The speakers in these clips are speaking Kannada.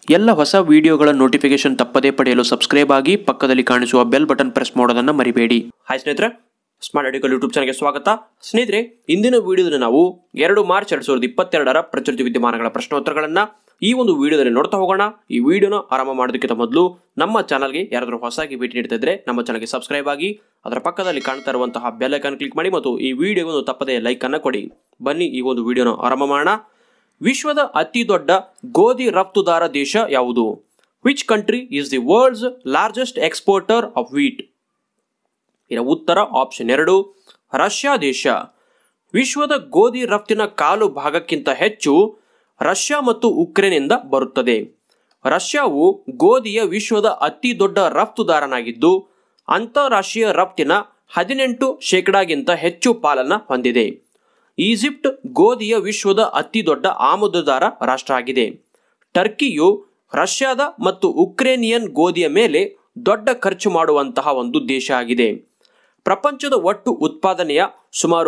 ಎಲ್ಲ ಹೊಸ ವಿಡಿಯೋಗಳ ನೋಟಿಫಿಕೇಶನ್ ತಪ್ಪದೇ ಪಡೆಯಲು ಸಬ್ಸ್ಕ್ರೈಬ್ ಆಗಿ ಪಕ್ಕದಲ್ಲಿ ಕಾಣಿಸುವ ಬೆಲ್ ಬಟನ್ ಪ್ರೆಸ್ ಮಾಡೋದನ್ನ ಮರಿಬೇಡಿ. ಹಾಯ್ ಸ್ನೇಹಿತರೆ, ಸ್ಮಾರ್ಟ್ ಆರ್ಟಿಕಲ್ ಯೂಟ್ಯೂಬ್ ಚಾನಲ್ಗೆ ಸ್ವಾಗತ. ಸ್ನೇಹಿತರೆ, ಇಂದಿನ ವಿಡಿಯೋದಲ್ಲಿ ನಾವು 2 ಮಾರ್ಚ್ 2022 ಪ್ರಚಲಿತ ವಿದ್ಯಮಾನಗಳ ಪ್ರಶ್ನೋತ್ತರಗಳನ್ನ ಈ ಒಂದು ವಿಡಿಯೋದಲ್ಲಿ ನೋಡ್ತಾ ಹೋಗೋಣ. ಈ ವಿಡಿಯೋನ ಆರಂಭ ಮಾಡೋದಕ್ಕಿಂತ ಮೊದಲು ನಮ್ಮ ಚಾನಲ್ಗೆ ಯಾರಾದರೂ ಹೊಸದಾಗಿ ಭೇಟಿ ನೀಡ್ತಾ ಇದ್ರೆ ನಮ್ಮ ಚಾನಲ್ಗೆ ಸಬ್ಸ್ಕ್ರೈಬ್ ಆಗಿ ಅದರ ಪಕ್ಕದಲ್ಲಿ ಕಾಣ್ತಾ ಇರುವಂತಹ ಬೆಲ್ ಐಕಾನ್ ಕ್ಲಿಕ್ ಮಾಡಿ ಮತ್ತು ಈ ವಿಡಿಯೋವನ್ನು ತಪ್ಪದೇ ಲೈಕ್ ಅನ್ನು ಕೊಡಿ. ಬನ್ನಿ ಈ ಒಂದು ವಿಡಿಯೋನ ಆರಂಭ ಮಾಡೋಣ. ವಿಶ್ವದ ಅತಿ ದೊಡ್ಡ ಗೋಧಿ ರಫ್ತುದಾರ ದೇಶ ಯಾವುದು? Which country is the world's largest exporter of wheat? ಇದರ ಉತ್ತರ ಆಪ್ಷನ್ 2 ರಷ್ಯಾ ದೇಶ. ವಿಶ್ವದ ಗೋಧಿ ರಫ್ತಿನ ಕಾಲು ಭಾಗಕ್ಕಿಂತ ಹೆಚ್ಚು ರಷ್ಯಾ ಮತ್ತು ಉಕ್ರೇನ್ನಿಂದ ಬರುತ್ತದೆ. ರಷ್ಯಾವು ಗೋಧಿಯ ವಿಶ್ವದ ಅತಿ ದೊಡ್ಡ ರಫ್ತುದಾರನಾಗಿದ್ದು ಅಂತಾರಾಷ್ಟ್ರೀಯ ರಫ್ತಿನ 18% ಹೆಚ್ಚು ಪಾಲನ್ನು ಹೊಂದಿದೆ. ಈಜಿಪ್ಟ್ ಗೋಧಿಯ ವಿಶ್ವದ ಅತಿ ದೊಡ್ಡ ಆಮದುದಾರ ರಾಷ್ಟ್ರ ಆಗಿದೆ. ಟರ್ಕಿಯು ರಷ್ಯಾದ ಮತ್ತು ಉಕ್ರೇನಿಯನ್ ಗೋಧಿಯ ಮೇಲೆ ದೊಡ್ಡ ಖರ್ಚು ಮಾಡುವಂತಹ ಒಂದು ದೇಶ ಆಗಿದೆ. ಪ್ರಪಂಚದ ಒಟ್ಟು ಉತ್ಪಾದನೆಯ ಸುಮಾರು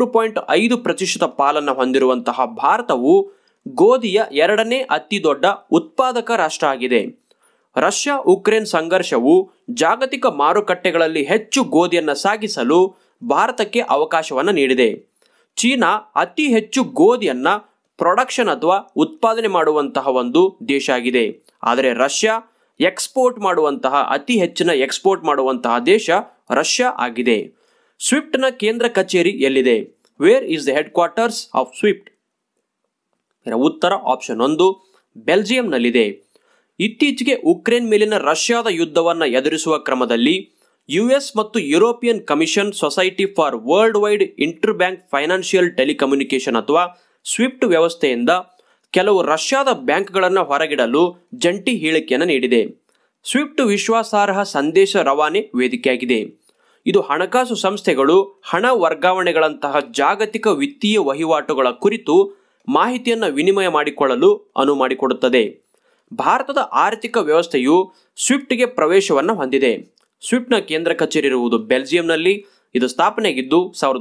13.5% ಪಾಲನ್ನು ಹೊಂದಿರುವಂತಹ ಭಾರತವು ಗೋಧಿಯ 2ನೇ ಅತಿ ದೊಡ್ಡ ಉತ್ಪಾದಕ ರಾಷ್ಟ್ರ ಆಗಿದೆ. ರಷ್ಯಾ ಉಕ್ರೇನ್ ಸಂಘರ್ಷವು ಜಾಗತಿಕ ಮಾರುಕಟ್ಟೆಗಳಲ್ಲಿ ಹೆಚ್ಚು ಗೋಧಿಯನ್ನು ಸಾಗಿಸಲು ಭಾರತಕ್ಕೆ ಅವಕಾಶವನ್ನು ನೀಡಿದೆ. ಚೀನಾ ಅತಿ ಹೆಚ್ಚು ಗೋಧಿಯನ್ನ ಪ್ರೊಡಕ್ಷನ್ ಅಥವಾ ಉತ್ಪಾದನೆ ಮಾಡುವಂತಹ ಒಂದು ದೇಶ ಆಗಿದೆ. ಆದರೆ ರಷ್ಯಾ ಅತಿ ಹೆಚ್ಚಿನ ಎಕ್ಸ್ಪೋರ್ಟ್ ಮಾಡುವಂತಹ ದೇಶ ರಷ್ಯಾ ಆಗಿದೆ. ಸ್ವಿಫ್ಟ್ನ ಕೇಂದ್ರ ಕಚೇರಿ ಎಲ್ಲಿದೆ? Where is the headquarters of Swift? ಇದರ ಉತ್ತರ ಆಪ್ಷನ್ 1 ಬೆಲ್ಜಿಯಂನಲ್ಲಿದೆ. ಇತ್ತೀಚೆಗೆ ಉಕ್ರೇನ್ ಮೇಲಿನ ರಷ್ಯಾದ ಯುದ್ಧವನ್ನು ಎದುರಿಸುವ ಕ್ರಮದಲ್ಲಿ ಯುಎಸ್ ಮತ್ತು European commission society for worldwide interbank financial telecommunication ಅಥವಾ ಸ್ವಿಫ್ಟ್ ವ್ಯವಸ್ಥೆಯಿಂದ ಕೆಲವು ರಷ್ಯಾದ ಬ್ಯಾಂಕ್ಗಳನ್ನು ಹೊರಗಿಡಲು ಜಂಟಿ ಹೇಳಿಕೆಯನ್ನು ನೀಡಿದೆ. ಸ್ವಿಫ್ಟ್ ವಿಶ್ವಾಸಾರ್ಹ ಸಂದೇಶ ರವಾನೆ ವೇದಿಕೆಯಾಗಿದೆ. ಇದು ಹಣಕಾಸು ಸಂಸ್ಥೆಗಳು ಹಣ ವರ್ಗಾವಣೆಗಳಂತಹ ಜಾಗತಿಕ ವಿತ್ತೀಯ ವಹಿವಾಟುಗಳ ಕುರಿತು ಮಾಹಿತಿಯನ್ನು ವಿನಿಮಯ ಮಾಡಿಕೊಳ್ಳಲು ಅನುವು ಮಾಡಿಕೊಡುತ್ತದೆ. ಭಾರತದ ಆರ್ಥಿಕ ವ್ಯವಸ್ಥೆಯು ಸ್ವಿಫ್ಟ್ಗೆ ಪ್ರವೇಶವನ್ನು ಹೊಂದಿದೆ. ಸ್ವಿಫ್ಟ್ನ ಕೇಂದ್ರ ಕಚೇರಿ ಇರುವುದು ಬೆಲ್ಜಿಯಂನಲ್ಲಿ. ಇದು ಸ್ಥಾಪನೆಯಾಗಿದ್ದು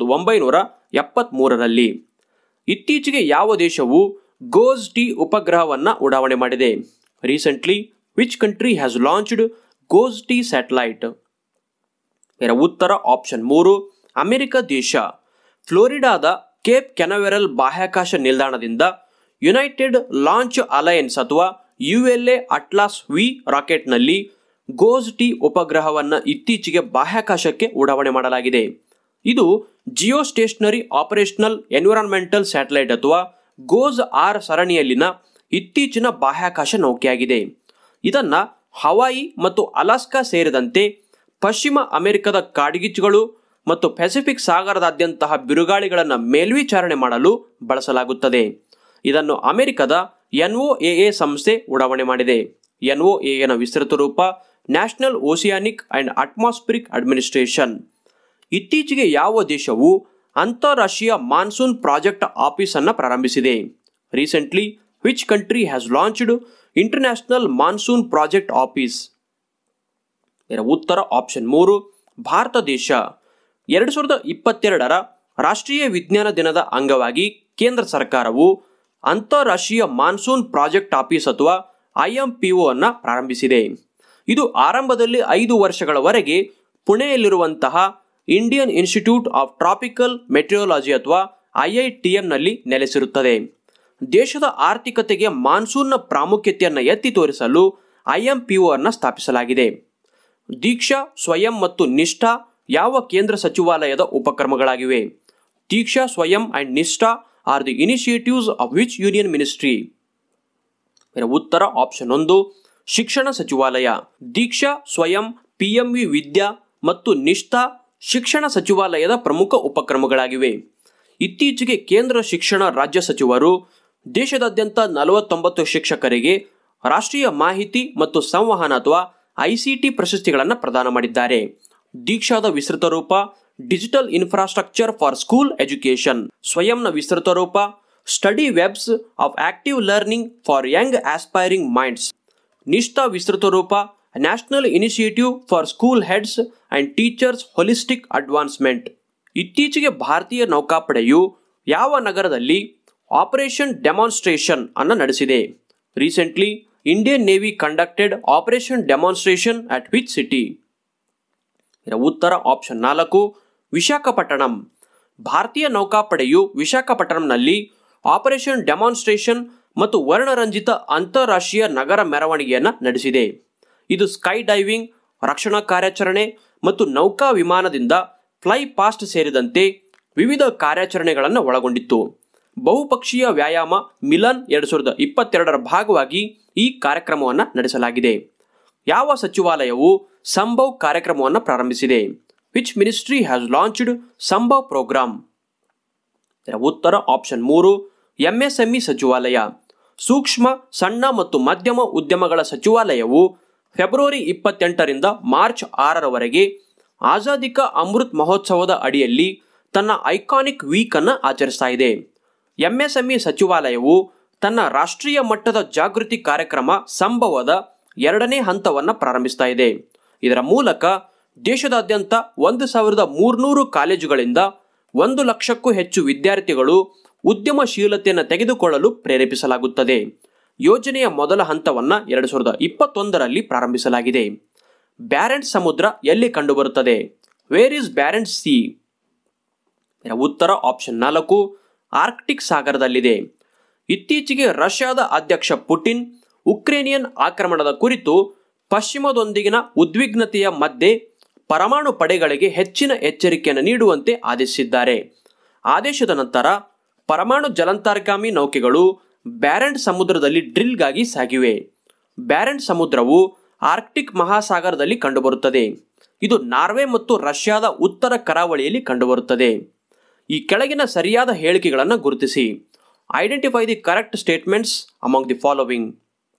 1973ರಲ್ಲಿ. ಇತ್ತೀಚೆಗೆ ಯಾವ ದೇಶವು ಗೋಸ್ ಟಿ ಉಪಗ್ರಹವನ್ನು ಉಡಾವಣೆ ಮಾಡಿದೆ? Recently which country has launched GOES T satellite? ಇದರ ಉತ್ತರ ಆಪ್ಷನ್ 3 ಅಮೆರಿಕ ದೇಶ. ಫ್ಲೋರಿಡಾದ ಕೇಪ್ ಕೆನವೆರಲ್ ಬಾಹ್ಯಾಕಾಶ ನಿಲ್ದಾಣದಿಂದ ಯುನೈಟೆಡ್ ಲಾಂಚ್ ಅಲಯನ್ಸ್ ಅಥವಾ ULA ಅಟ್ಲಾಸ್ ವಿ ರಾಕೆಟ್ನಲ್ಲಿ ಗೋಸ್ ಟಿ ಉಪಗ್ರಹವನ್ನು ಇತ್ತೀಚೆಗೆ ಬಾಹ್ಯಾಕಾಶಕ್ಕೆ ಉಡಾವಣೆ ಮಾಡಲಾಗಿದೆ. ಇದು geostationary operational environmental satellite ಅಥವಾ ಗೋಸ್ ಆರ್ ಸರಣಿಯಲ್ಲಿನ ಇತ್ತೀಚಿನ ಬಾಹ್ಯಾಕಾಶ ನೌಕೆಯಾಗಿದೆ. ಇದನ್ನು ಹವಾಯಿ ಮತ್ತು ಅಲಾಸ್ಕಾ ಸೇರಿದಂತೆ ಪಶ್ಚಿಮ ಅಮೆರಿಕದ ಕಾಡ್ಗಿಚ್ಚುಗಳು ಮತ್ತು ಪೆಸಿಫಿಕ್ ಸಾಗರದಾದ್ಯಂತಹ ಬಿರುಗಾಳಿಗಳನ್ನು ಮೇಲ್ವಿಚಾರಣೆ ಮಾಡಲು ಬಳಸಲಾಗುತ್ತದೆ. ಇದನ್ನು ಅಮೆರಿಕದ NOAA ಸಂಸ್ಥೆ ಉಡಾವಣೆ ಮಾಡಿದೆ. NOAAನ ವಿಸ್ತೃತ ರೂಪ National Oceanic and Atmospheric Administration. ಇತ್ತೀಚೆಗೆ ಯಾವ ದೇಶವು ಅಂತಾರಾಷ್ಟ್ರೀಯ ಮಾನ್ಸೂನ್ ಪ್ರಾಜೆಕ್ಟ್ ಆಫೀಸ್ ಅನ್ನು ಪ್ರಾರಂಭಿಸಿದೆ? Recently which country has launched international monsoon project office? ಇದರ ಉತ್ತರ ಆಪ್ಷನ್ 3 ಭಾರತ ದೇಶ. 2022ರ ರಾಷ್ಟ್ರೀಯ ವಿಜ್ಞಾನ ದಿನದ ಅಂಗವಾಗಿ ಕೇಂದ್ರ ಸರ್ಕಾರವು ಅಂತಾರಾಷ್ಟ್ರೀಯ ಮಾನ್ಸೂನ್ ಪ್ರಾಜೆಕ್ಟ್ ಆಫೀಸ್ ಅಥವಾ IMPO ಅನ್ನು ಪ್ರಾರಂಭಿಸಿದೆ. ಇದು ಆರಂಭದಲ್ಲಿ 5 ವರ್ಷಗಳವರೆಗೆ ಪುಣೆಯಲ್ಲಿರುವಂತಹ Indian Institute of Tropical Meteorology ಅಥವಾ IITMನಲ್ಲಿ ನೆಲೆಸಿರುತ್ತದೆ. ದೇಶದ ಆರ್ಥಿಕತೆಗೆ ಮಾನ್ಸೂನ್ನ ಪ್ರಾಮುಖ್ಯತೆಯನ್ನು ಎತ್ತಿ ತೋರಿಸಲು IMPO ಅನ್ನು ಸ್ಥಾಪಿಸಲಾಗಿದೆ. ದೀಕ್ಷಾ, ಸ್ವಯಂ ಮತ್ತು ನಿಷ್ಠಾ ಯಾವ ಕೇಂದ್ರ ಸಚಿವಾಲಯದ ಉಪಕ್ರಮಗಳಾಗಿವೆ? Diksha, Swayam and Nishtha are the initiatives of which union ministry? ಇದರ ಉತ್ತರ ಆಪ್ಷನ್ 1 ಶಿಕ್ಷಣ ಸಚಿವಾಲಯ. ದೀಕ್ಷಾ, ಸ್ವಯಂ, PMV ವಿದ್ಯಾ ಮತ್ತು ನಿಷ್ಠಾ ಶಿಕ್ಷಣ ಸಚಿವಾಲಯದ ಪ್ರಮುಖ ಉಪಕ್ರಮಗಳಾಗಿವೆ. ಇತ್ತೀಚೆಗೆ ಕೇಂದ್ರ ಶಿಕ್ಷಣ ರಾಜ್ಯ ಸಚಿವರು ದೇಶದಾದ್ಯಂತ 49 ಶಿಕ್ಷಕರಿಗೆ ರಾಷ್ಟ್ರೀಯ ಮಾಹಿತಿ ಮತ್ತು ಸಂವಹನ ಅಥವಾ ICT ಪ್ರಶಸ್ತಿಗಳನ್ನು ಪ್ರದಾನ ಮಾಡಿದ್ದಾರೆ. ದೀಕ್ಷಾದ ವಿಸ್ತೃತ ರೂಪ digital infrastructure for school education. ಸ್ವಯಂನ ವಿಸ್ತೃತ ರೂಪ study webs of active learning for young aspiring minds. Nishtha ವಿಸ್ತೃತ ರೂಪ national initiative for school heads and teachers holistic advancement. ಇತ್ತೀಚೆಗೆ ಭಾರತೀಯ ನೌಕಾಪಡೆಯು ಯಾವ ನಗರದಲ್ಲಿ ಆಪರೇಷನ್ ಡೆಮಾನ್ಸ್ಟ್ರೇಷನ್ ಅನ್ನು ನಡೆಸಿದೆ? Recently, Indian navy conducted operation demonstration at which city? ಇದರ ಉತ್ತರ ಆಪ್ಷನ್ 4 ವಿಶಾಖಪಟ್ಟಣಂ. ಭಾರತೀಯ ನೌಕಾಪಡೆಯು ವಿಶಾಖಪಟ್ಟಣಂನಲ್ಲಿ ಆಪರೇಷನ್ ಡೆಮಾನ್ಸ್ಟ್ರೇಷನ್ ಮತ್ತು ವರ್ಣರಂಜಿತ ಅಂತಾರಾಷ್ಟ್ರೀಯ ನಗರ ಮೆರವಣಿಗೆಯನ್ನು ನಡೆಸಿದೆ. ಇದು ಸ್ಕೈ ಡೈವಿಂಗ್, ರಕ್ಷಣಾ ಕಾರ್ಯಾಚರಣೆ ಮತ್ತು ನೌಕಾ ವಿಮಾನದಿಂದ ಫ್ಲೈ ಪಾಸ್ಟ್ ಸೇರಿದಂತೆ ವಿವಿಧ ಕಾರ್ಯಾಚರಣೆಗಳನ್ನು ಒಳಗೊಂಡಿತ್ತು. ಬಹುಪಕ್ಷೀಯ ವ್ಯಾಯಾಮ ಮಿಲನ್ 2022ರ ಭಾಗವಾಗಿ ಈ ಕಾರ್ಯಕ್ರಮವನ್ನು ನಡೆಸಲಾಗಿದೆ. ಯಾವ ಸಚಿವಾಲಯವು ಸಂಭವ್ ಕಾರ್ಯಕ್ರಮವನ್ನು ಪ್ರಾರಂಭಿಸಿದೆ? Which ministry has launched Sambhav program? ಇದರ ಉತ್ತರ ಆಪ್ಷನ್ 3 ಎಂಎಸ್ಎಂಇ ಸಚಿವಾಲಯ. ಸೂಕ್ಷ್ಮ, ಸಣ್ಣ ಮತ್ತು ಮಧ್ಯಮ ಉದ್ಯಮಗಳ ಸಚಿವಾಲಯವು ಫೆಬ್ರವರಿ 28ರಿಂದ ಮಾರ್ಚ್ 6ರವರೆಗೆ ಆಜಾದಿ ಕಾ ಅಮೃತ್ ಮಹೋತ್ಸವದ ಅಡಿಯಲ್ಲಿ ತನ್ನ ಐಕಾನಿಕ್ ವೀಕ್ ಅನ್ನು ಆಚರಿಸ್ತಾ ಇದೆ. ಎಂಎಸ್ಎಂಇ ಸಚಿವಾಲಯವು ತನ್ನ ರಾಷ್ಟ್ರೀಯ ಮಟ್ಟದ ಜಾಗೃತಿ ಕಾರ್ಯಕ್ರಮ ಸಂಭವದ 2ನೇ ಹಂತವನ್ನು ಪ್ರಾರಂಭಿಸ್ತಾ ಇದೆ. ಇದರ ಮೂಲಕ ದೇಶದಾದ್ಯಂತ 1300 ಕಾಲೇಜುಗಳಿಂದ 1 ಲಕ್ಷಕ್ಕೂ ಹೆಚ್ಚು ವಿದ್ಯಾರ್ಥಿಗಳು ಉದ್ಯಮಶೀಲತೆಯನ್ನು ತೆಗೆದುಕೊಳ್ಳಲು ಪ್ರೇರೇಪಿಸಲಾಗುತ್ತದೆ. ಯೋಜನೆಯ ಮೊದಲ ಹಂತವನ್ನು 2021ರಲ್ಲಿ ಪ್ರಾರಂಭಿಸಲಾಗಿದೆ. ಬ್ಯಾರೆಂಟ್ಸ್ ಸಮುದ್ರ ಎಲ್ಲಿ ಕಂಡುಬರುತ್ತದೆ? Where is Barents sea? ಉತ್ತರ ಆಪ್ಷನ್ 4 ಆರ್ಕ್ಟಿಕ್ ಸಾಗರದಲ್ಲಿದೆ. ಇತ್ತೀಚೆಗೆ ರಷ್ಯಾದ ಅಧ್ಯಕ್ಷ ಪುಟಿನ್ ಉಕ್ರೇನಿಯನ್ ಆಕ್ರಮಣದ ಕುರಿತು ಪಶ್ಚಿಮದೊಂದಿಗಿನ ಉದ್ವಿಗ್ನತೆಯ ಮಧ್ಯೆ ಪರಮಾಣು ಪಡೆಗಳಿಗೆ ಹೆಚ್ಚಿನ ಎಚ್ಚರಿಕೆಯನ್ನು ನೀಡುವಂತೆ ಆದೇಶಿಸಿದ್ದಾರೆ. ಆದೇಶದ ನಂತರ ಪರಮಾಣು ಜಲಾಂತರ್ಗಾಮಿ ನೌಕೆಗಳು ಬ್ಯಾರೆಂಟ್ ಸಮುದ್ರದಲ್ಲಿ ಡ್ರಿಲ್ಗಾಗಿ ಸಾಗಿವೆ. ಬ್ಯಾರೆಂಟ್ ಸಮುದ್ರವು ಆರ್ಕ್ಟಿಕ್ ಮಹಾಸಾಗರದಲ್ಲಿ ಕಂಡುಬರುತ್ತದೆ. ಇದು ನಾರ್ವೆ ಮತ್ತು ರಷ್ಯಾದ ಉತ್ತರ ಕರಾವಳಿಯಲ್ಲಿ ಕಂಡುಬರುತ್ತದೆ. ಈ ಕೆಳಗಿನ ಸರಿಯಾದ ಹೇಳಿಕೆಗಳನ್ನು ಗುರುತಿಸಿ. Identify the correct statements among the following.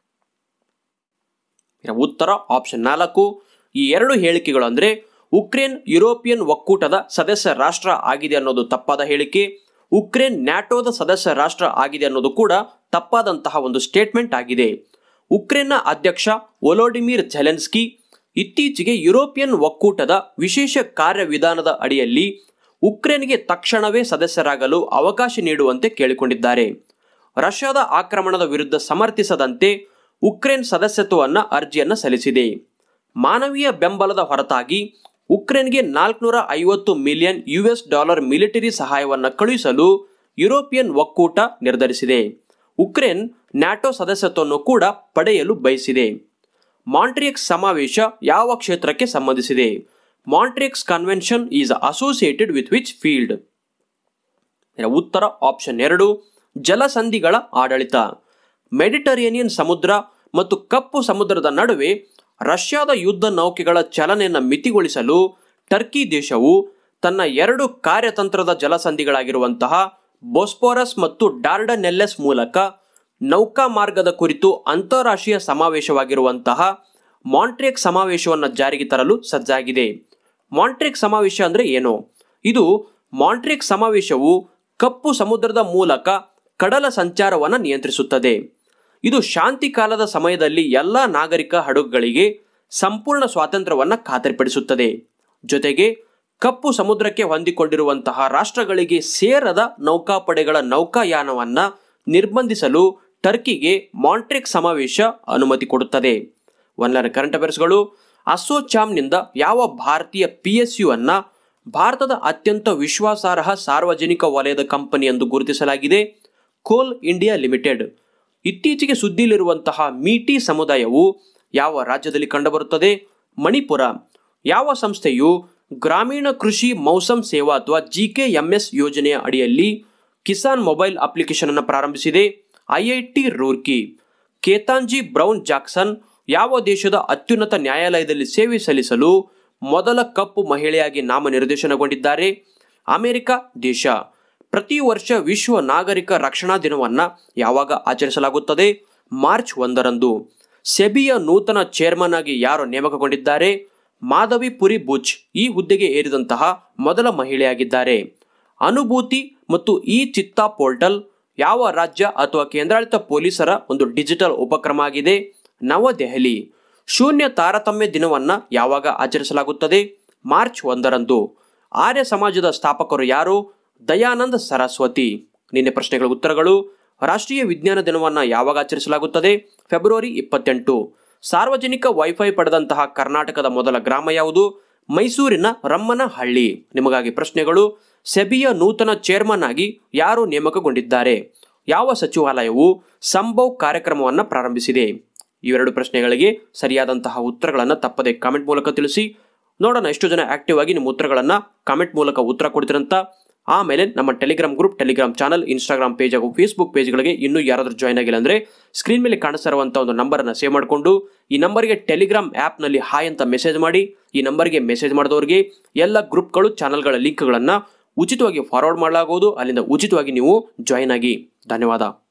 ಉತ್ತರ ಆಪ್ಷನ್ 4 ಈ 2 ಹೇಳಿಕೆಗಳು ಅಂದರೆ ಉಕ್ರೇನ್ ಯುರೋಪಿಯನ್ ಒಕ್ಕೂಟದ ಸದಸ್ಯ ರಾಷ್ಟ್ರ ಆಗಿದೆ ಅನ್ನೋದು ತಪ್ಪಾದ ಹೇಳಿಕೆ. ಉಕ್ರೇನ್ ನ್ಯಾಟೋದ ಸದಸ್ಯ ರಾಷ್ಟ್ರ ಆಗಿದೆ ಅನ್ನೋದು ಕೂಡ ತಪ್ಪಾದಂತಹ ಒಂದು ಸ್ಟೇಟ್ಮೆಂಟ್ ಆಗಿದೆ. ಉಕ್ರೇನ್ನ ಅಧ್ಯಕ್ಷ ವೊಲೋಡಿಮಿರ್ ಝೆಲೆನ್ಸ್ಕಿ ಇತ್ತೀಚೆಗೆ ಯುರೋಪಿಯನ್ ಒಕ್ಕೂಟದ ವಿಶೇಷ ಕಾರ್ಯವಿಧಾನದ ಅಡಿಯಲ್ಲಿ ಉಕ್ರೇನ್ಗೆ ತಕ್ಷಣವೇ ಸದಸ್ಯರಾಗಲು ಅವಕಾಶ ನೀಡುವಂತೆ ಕೇಳಿಕೊಂಡಿದ್ದಾರೆ. ರಷ್ಯಾದ ಆಕ್ರಮಣದ ವಿರುದ್ಧ ಸಮರ್ಥಿಸದಂತೆ ಉಕ್ರೇನ್ ಸದಸ್ಯತ್ವವನ್ನು ಅರ್ಜಿಯನ್ನು ಸಲ್ಲಿಸಿದೆ. ಮಾನವೀಯ ಬೆಂಬಲದ ಹೊರತಾಗಿ ಉಕ್ರೇನ್ಗೆ $450 ಮಿಲಿಯನ್ ಮಿಲಿಟರಿ ಸಹಾಯವನ್ನು ಕಳುಹಿಸಲು ಯುರೋಪಿಯನ್ ಒಕ್ಕೂಟ ನಿರ್ಧರಿಸಿದೆ. ಉಕ್ರೇನ್ ನ್ಯಾಟೋ ಸದಸ್ಯತ್ವವನ್ನು ಕೂಡ ಪಡೆಯಲು ಬಯಸಿದೆ. ಮಾಂಟ್ರಿಯೆಕ್ಸ್ ಸಮಾವೇಶ ಯಾವ ಕ್ಷೇತ್ರಕ್ಕೆ ಸಂಬಂಧಿಸಿದೆ? Montreux convention is associated with which field? ಉತ್ತರ ಆಪ್ಷನ್ 2 ಜಲಸಂಧಿಗಳ ಆಡಳಿತ. ಮೆಡಿಟರೇನಿಯನ್ ಸಮುದ್ರ ಮತ್ತು ಕಪ್ಪು ಸಮುದ್ರದ ನಡುವೆ ರಷ್ಯಾದ ಯುದ್ಧ ನೌಕೆಗಳ ಚಲನೆಯನ್ನು ಮಿತಿಗೊಳಿಸಲು ಟರ್ಕಿ ದೇಶವು ತನ್ನ 2 ಕಾರ್ಯತಂತ್ರದ ಜಲಸಂಧಿಗಳಾಗಿರುವಂತಹ ಬೊಸ್ಪೋರಸ್ ಮತ್ತು ಡಾರ್ಡನೆಲ್ಲೆಸ್ ಮೂಲಕ ನೌಕಾ ಮಾರ್ಗದ ಕುರಿತು ಅಂತಾರಾಷ್ಟ್ರೀಯ ಸಮಾವೇಶವಾಗಿರುವಂತಹ ಮಾಂಟ್ರಿಯೆಕ್ಸ್ ಸಮಾವೇಶವನ್ನು ಜಾರಿಗೆ ತರಲು ಸಜ್ಜಾಗಿದೆ. ಮಾಂಟ್ರಿಯೆಕ್ಸ್ ಸಮಾವೇಶ ಅಂದರೆ ಏನು? ಇದು ಮಾಂಟ್ರಿಯೆಕ್ಸ್ ಸಮಾವೇಶವು ಕಪ್ಪು ಸಮುದ್ರದ ಮೂಲಕ ಕಡಲ ಸಂಚಾರವನ್ನು ನಿಯಂತ್ರಿಸುತ್ತದೆ. ಇದು ಶಾಂತಿ ಕಾಲದ ಸಮಯದಲ್ಲಿ ಎಲ್ಲ ನಾಗರಿಕ ಹಡಗುಗಳಿಗೆ ಸಂಪೂರ್ಣ ಸ್ವಾತಂತ್ರ್ಯವನ್ನು ಖಾತರಿಪಡಿಸುತ್ತದೆ. ಜೊತೆಗೆ ಕಪ್ಪು ಸಮುದ್ರಕ್ಕೆ ಹೊಂದಿಕೊಂಡಿರುವಂತಹ ರಾಷ್ಟ್ರಗಳಿಗೆ ಸೇರದ ನೌಕಾಪಡೆಗಳ ನೌಕಾಯಾನವನ್ನು ನಿರ್ಬಂಧಿಸಲು ಟರ್ಕಿಗೆ ಮಾಂಟ್ರಿಯೆಕ್ಸ್ ಸಮಾವೇಶ ಅನುಮತಿ ಕೊಡುತ್ತದೆ. One line current ಅಫೇರ್ಸ್ಗಳು. ಅಸೋಚಾಮ್ನಿಂದ ಯಾವ ಭಾರತೀಯ PSU ಅನ್ನು ಭಾರತದ ಅತ್ಯಂತ ವಿಶ್ವಾಸಾರ್ಹ ಸಾರ್ವಜನಿಕ ವಲಯದ ಕಂಪನಿ ಎಂದು ಗುರುತಿಸಲಾಗಿದೆ? ಕೋಲ್ ಇಂಡಿಯಾ ಲಿಮಿಟೆಡ್. ಇತ್ತೀಚೆಗೆ ಸುದ್ದಿಯಲ್ಲಿರುವಂತಹ ಮೀಟಿ ಸಮುದಾಯವು ಯಾವ ರಾಜ್ಯದಲ್ಲಿ ಕಂಡುಬರುತ್ತದೆ? ಮಣಿಪುರ. ಯಾವ ಸಂಸ್ಥೆಯು ಗ್ರಾಮೀಣ ಕೃಷಿ ಮೌಸಮ್ ಸೇವಾ ಅಥವಾ GKMS ಯೋಜನೆಯ ಅಡಿಯಲ್ಲಿ ಕಿಸಾನ್ ಮೊಬೈಲ್ ಅಪ್ಲಿಕೇಶನ್ ಅನ್ನು ಪ್ರಾರಂಭಿಸಿದೆ? IIT Roorkee. Ketanji Brown Jackson ಯಾವ ದೇಶದ ಅತ್ಯುನ್ನತ ನ್ಯಾಯಾಲಯದಲ್ಲಿ ಸೇವೆ ಸಲ್ಲಿಸಲು ಮೊದಲ ಕಪ್ಪು ಮಹಿಳೆಯಾಗಿ ನಾಮನಿರ್ದೇಶನಗೊಂಡಿದ್ದಾರೆ? ಅಮೆರಿಕ ದೇಶ. ಪ್ರತಿ ವರ್ಷ ವಿಶ್ವ ನಾಗರಿಕ ರಕ್ಷಣಾ ದಿನವನ್ನು ಯಾವಾಗ ಆಚರಿಸಲಾಗುತ್ತದೆ? ಮಾರ್ಚ್ 1ರಂದು. ಸೆಬಿಯ ನೂತನ ಚೇರ್ಮನ್ ಆಗಿ ಯಾರು ನೇಮಕಗೊಂಡಿದ್ದಾರೆ? ಮಾಧವಿ ಪುರಿ ಬುಚ್ ಈ ಹುದ್ದೆಗೆ ಏರಿದಂತಹ ಮೊದಲ ಮಹಿಳೆಯಾಗಿದ್ದಾರೆ. ಅನುಭೂತಿ ಮತ್ತು ಚಿತ್ತಾ ಪೋರ್ಟಲ್ ಯಾವ ರಾಜ್ಯ ಅಥವಾ ಕೇಂದ್ರಾಡಳಿತ ಪೊಲೀಸರ ಒಂದು ಡಿಜಿಟಲ್ ಉಪಕ್ರಮ ಆಗಿದೆ? ನವದೆಹಲಿ. ಶೂನ್ಯ ತಾರತಮ್ಯ ದಿನವನ್ನು ಯಾವಾಗ ಆಚರಿಸಲಾಗುತ್ತದೆ? ಮಾರ್ಚ್ 1ರಂದು. ಆರ್ಯ ಸಮಾಜದ ಸ್ಥಾಪಕರು ಯಾರು? ದಯಾನಂದ ಸರಸ್ವತಿ. ನಿನ್ನೆ ಪ್ರಶ್ನೆಗಳ ಉತ್ತರಗಳು. ರಾಷ್ಟ್ರೀಯ ವಿಜ್ಞಾನ ದಿನವನ್ನು ಯಾವಾಗ ಆಚರಿಸಲಾಗುತ್ತದೆ? ಫೆಬ್ರವರಿ 28. ಸಾರ್ವಜನಿಕ ವೈಫೈ ಪಡೆದಂತಹ ಕರ್ನಾಟಕದ ಮೊದಲ ಗ್ರಾಮ ಯಾವುದು? ಮೈಸೂರಿನ ರಮ್ಮನಹಳ್ಳಿ. ನಿಮಗಾಗಿ ಪ್ರಶ್ನೆಗಳು. ಸೆಬಿಯ ನೂತನ ಚೇರ್ಮನ್ ಆಗಿ ಯಾರು ನೇಮಕಗೊಂಡಿದ್ದಾರೆ? ಯಾವ ಸಚಿವಾಲಯವು ಸಂಭವ್ ಕಾರ್ಯಕ್ರಮವನ್ನು ಪ್ರಾರಂಭಿಸಿದೆ? ಇವೆರಡು ಪ್ರಶ್ನೆಗಳಿಗೆ ಸರಿಯಾದಂತಹ ಉತ್ತರಗಳನ್ನು ತಪ್ಪದೆ ಕಾಮೆಂಟ್ ಮೂಲಕ ತಿಳಿಸಿ. ನೋಡೋಣ ಎಷ್ಟು ಜನ ಆಕ್ಟಿವ್ ಆಗಿ ನಿಮ್ಮ ಉತ್ತರಗಳನ್ನು ಕಾಮೆಂಟ್ ಮೂಲಕ ಉತ್ತರ ಕೊಡ್ತೀರಂತ. ಆಮೇಲೆ ನಮ್ಮ Telegram group, Telegram channel, Instagram page ಹಾಗೂ ಫೇಸ್ಬುಕ್ ಪೇಜ್ಗಳಿಗೆ ಇನ್ನೂ ಯಾರಾದರೂ ಜಾಯ್ನ್ ಆಗಿಲ್ಲ ಅಂದರೆ ಸ್ಕ್ರೀನ್ ಮೇಲೆ ಕಾಣಿಸ್ತಾ ಇರುವಂಥ ಒಂದು ನಂಬರನ್ನು ಸೇವ್ ಮಾಡಿಕೊಂಡು ಈ ನಂಬರ್ಗೆ ಟೆಲಿಗ್ರಾಮ್ ಆ್ಯಪ್ನಲ್ಲಿ ಹಾಯ್ ಅಂತ ಮೆಸೇಜ್ ಮಾಡಿ. ಈ ನಂಬರ್ಗೆ ಮೆಸೇಜ್ ಮಾಡಿದವರಿಗೆ ಎಲ್ಲ ಗ್ರೂಪ್ಗಳು, ಚಾನಲ್ಗಳ ಲಿಂಕ್ಗಳನ್ನು ಉಚಿತವಾಗಿ ಫಾರ್ವರ್ಡ್ ಮಾಡಲಾಗುವುದು. ಅಲ್ಲಿಂದ ಉಚಿತವಾಗಿ ನೀವು ಜಾಯ್ನ್ ಆಗಿ. ಧನ್ಯವಾದ.